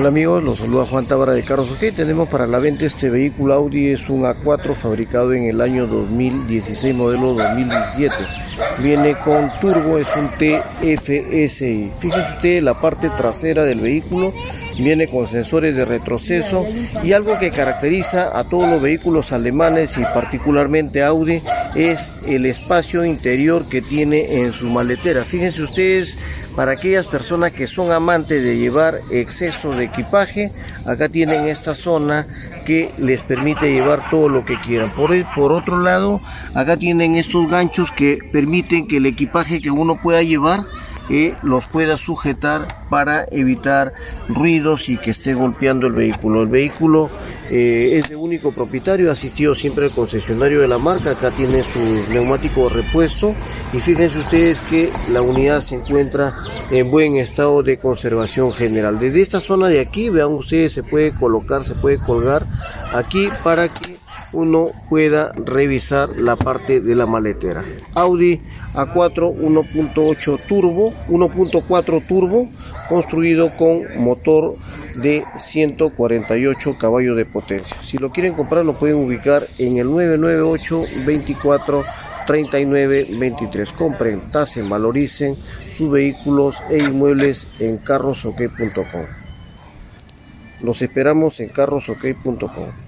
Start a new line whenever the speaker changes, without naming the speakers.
Hola amigos, los saluda Juan Tábara de Carros OK. Tenemos para la venta este vehículo Audi, es un A4 fabricado en el año 2016, modelo 2017. Viene con turbo, es un TFSI. Fíjense ustedes la parte trasera del vehículo, viene con sensores de retroceso y algo que caracteriza a todos los vehículos alemanes y particularmente Audi es el espacio interior que tiene en su maletera. Fíjense ustedes, para aquellas personas que son amantes de llevar exceso de equipaje, acá tienen esta zona que les permite llevar todo lo que quieran. Por otro lado, acá tienen estos ganchos que permiten que el equipaje que uno pueda llevar los pueda sujetar para evitar ruidos y que esté golpeando el vehículo. El vehículo es de único propietario, ha asistido siempre al concesionario de la marca. Acá tiene su neumático de repuesto y fíjense ustedes que la unidad se encuentra en buen estado de conservación general. Desde esta zona de aquí, vean ustedes, se puede colocar, se puede colgar aquí para que uno pueda revisar la parte de la maletera. Audi A4 1.4 turbo, construido con motor de 148 caballos de potencia. Si lo quieren comprar, lo pueden ubicar en el 998 24 39 23. Compren, tasen, valoricen sus vehículos e inmuebles en carrosok.com. Los esperamos en carrosok.com.